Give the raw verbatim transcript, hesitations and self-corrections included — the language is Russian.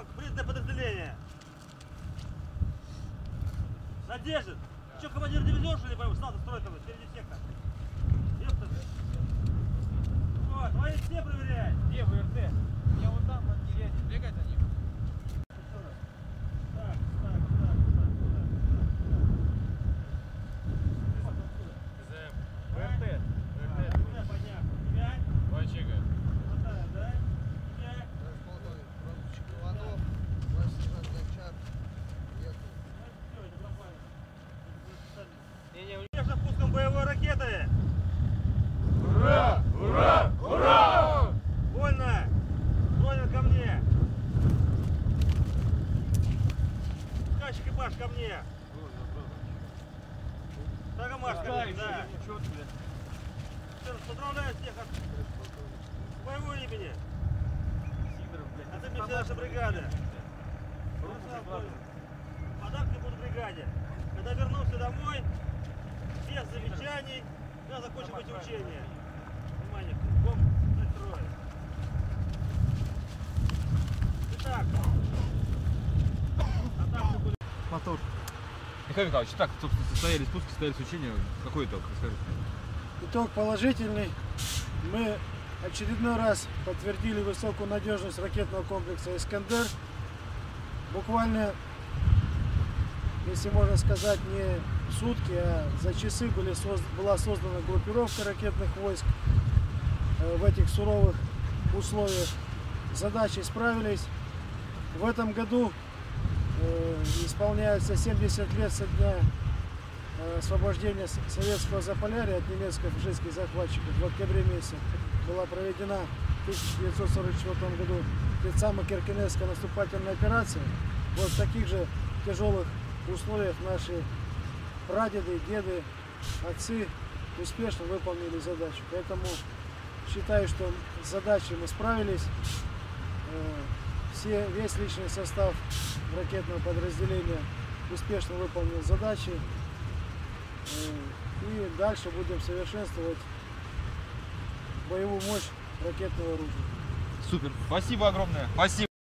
там призное подразделение. Надежда. Что, командир дивизион, что ли, встал, строит там, впереди сектор? Ёпта. Вот, твои все проверяй. Где в РТ? Я вот там, на деревне. Бегать за ним. Так, так, так, так, КЗМ. ВРТ. так. Куда поднял? Тебя? Вачега. Хватает, да? Тебя? Полковник, поручик Иванов, младший сержант Гончар, ехал. Ну, это пропали. Не-не, Успешно пуском боевой ракеты. ура! Ура! Ура! Вольно. Бронин ко мне. Пускай экипаж ко мне. Тагомаш ко мне, да. Все, поздравляю всех от боевого имени. А ты мне все наши бригады. Подарки будут бригаде. Когда вернусь домой, без замечаний, я закончу эти учения. Внимание, кругом закрою. Итак, а там были... Мотор. Михаил Михайлович, так, собственно, состоялись пуски, состоялись учения. Какой итог? Расскажите. Итог положительный. Мы очередной раз подтвердили высокую надежность ракетного комплекса «Искандер». Буквально, если можно сказать, не сутки, а за часы были созд... была создана группировка ракетных войск э, в этих суровых условиях. Задачи справились. В этом году э, исполняется семьдесят лет со дня э, освобождения советского Заполярья от немецко-фашистских захватчиков. В октябре месяце была проведена в тысяча девятьсот сорок четвёртом году Пицамо-Киркенесская наступательная операция. Вот в таких же тяжелых условиях наши прадеды, деды, отцы успешно выполнили задачу. Поэтому считаю, что с задачей мы справились. Все, весь личный состав ракетного подразделения успешно выполнил задачи. И дальше будем совершенствовать боевую мощь ракетного оружия. Супер. Спасибо огромное. Спасибо.